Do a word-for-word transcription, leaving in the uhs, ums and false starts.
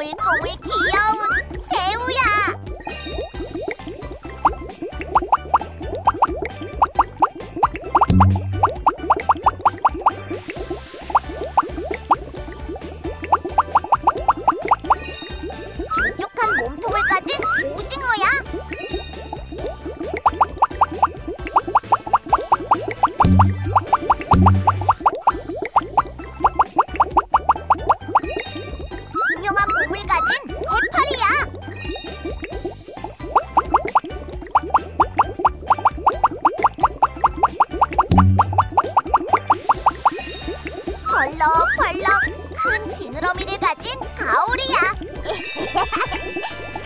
꼬물꼬물 귀여운 새우야. 길쭉한 몸통을 가진 오징어야. 투명한 몸을 가진 해파리야. 벌럭벌럭 큰 지느러미를 가진 가오리야.